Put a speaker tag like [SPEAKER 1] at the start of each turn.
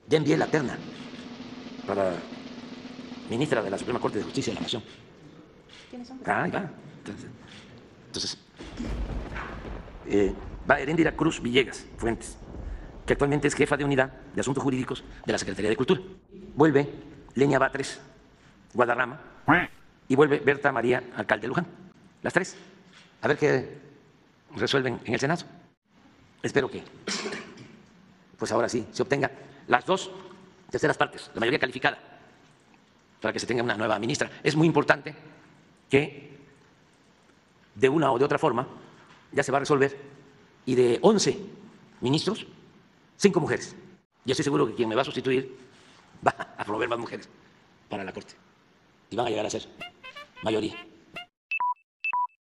[SPEAKER 1] Ya envié la terna para ministra de la Suprema Corte de Justicia de la Nación.
[SPEAKER 2] ¿Quiénes son?
[SPEAKER 1] Ah, ahí va. Entonces, va Heréndira Cruz Villegas Fuentes, que actualmente es jefa de unidad de asuntos jurídicos de la Secretaría de Cultura. Vuelve Lenia Batres Guadarrama y vuelve Berta María Alcalde de Luján. Las tres. A ver qué resuelven en el Senado. Espero que, pues ahora sí, se obtenga las 2/3 partes, la mayoría calificada, para que se tenga una nueva ministra. Es muy importante que de una o de otra forma ya se va a resolver, y de 11 ministros, 5 mujeres. Y estoy seguro que quien me va a sustituir va a promover más mujeres para la Corte y van a llegar a ser mayoría.